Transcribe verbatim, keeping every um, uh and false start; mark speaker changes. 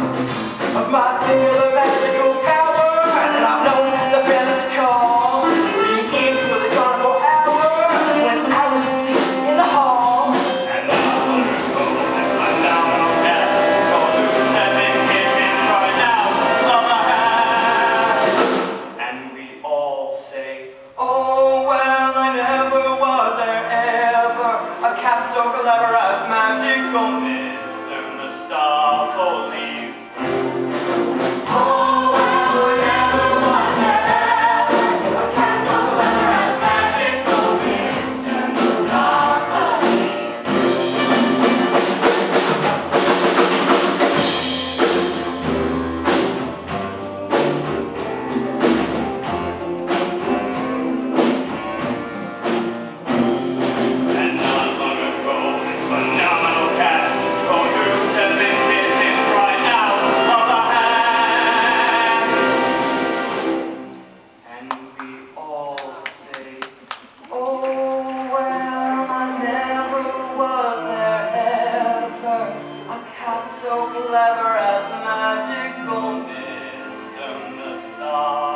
Speaker 1: of my singular magical powers, and I've known the feeling to call, being in for the carnival hours when I was asleep in the hall.
Speaker 2: And I wonder who is my phenomenal cat, going through seven kitchens right now, love I have. And we all say,
Speaker 1: Oh well, I never was there ever a cat so clever as magical
Speaker 2: Mister Mistopheles.
Speaker 1: Oh well, I never was there ever a cat so clever as magical Mister Mistopheles.
Speaker 2: And not long ago, this phenomenal cat, going through seven kitchens right now, love I have.
Speaker 1: And we all say, oh well, I never was there ever a cat so clever as magical
Speaker 2: Mister Mistopheles.